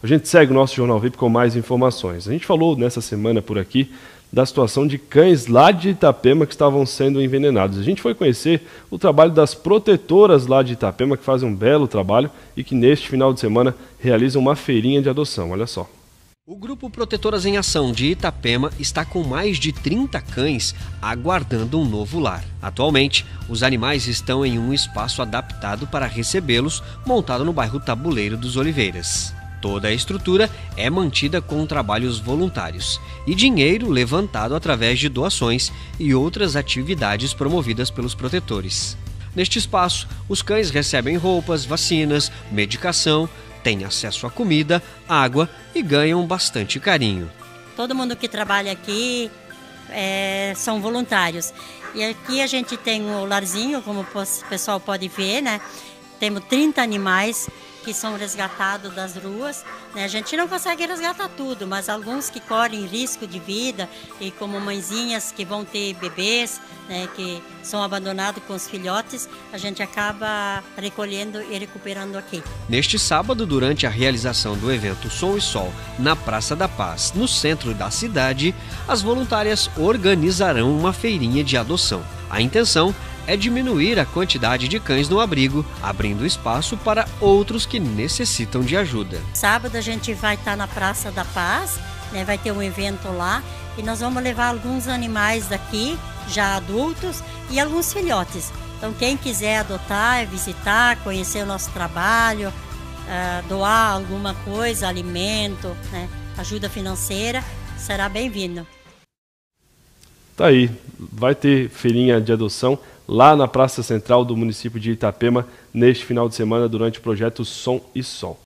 A gente segue o nosso Jornal VIP com mais informações. A gente falou nessa semana por aqui da situação de cães lá de Itapema que estavam sendo envenenados. A gente foi conhecer o trabalho das protetoras lá de Itapema, que fazem um belo trabalho e que neste final de semana realizam uma feirinha de adoção. Olha só. O Grupo Protetoras em Ação de Itapema está com mais de 30 cães aguardando um novo lar. Atualmente, os animais estão em um espaço adaptado para recebê-los, montado no bairro Tabuleiro dos Oliveiras. Toda a estrutura é mantida com trabalhos voluntários e dinheiro levantado através de doações e outras atividades promovidas pelos protetores. Neste espaço, os cães recebem roupas, vacinas, medicação, têm acesso a comida, água e ganham bastante carinho. Todo mundo que trabalha aqui são voluntários. E aqui a gente tem o larzinho, como o pessoal pode ver, né? Temos 30 animais que são resgatados das ruas, né? A gente não consegue resgatar tudo, mas alguns que correm risco de vida, e como mãezinhas que vão ter bebês, né, que são abandonados com os filhotes, a gente acaba recolhendo e recuperando aqui. Neste sábado, durante a realização do evento Som e Sol na Praça da Paz, no centro da cidade, as voluntárias organizarão uma feirinha de adoção. A intenção é diminuir a quantidade de cães no abrigo, abrindo espaço para outros que necessitam de ajuda. Sábado a gente vai estar na Praça da Paz, né, vai ter um evento lá e nós vamos levar alguns animais daqui, já adultos, e alguns filhotes. Então quem quiser adotar, visitar, conhecer o nosso trabalho, doar alguma coisa, alimento, né, ajuda financeira, será bem-vindo. Tá aí, vai ter feirinha de adoção lá na Praça Central do município de Itapema neste final de semana durante o projeto Som e Sol.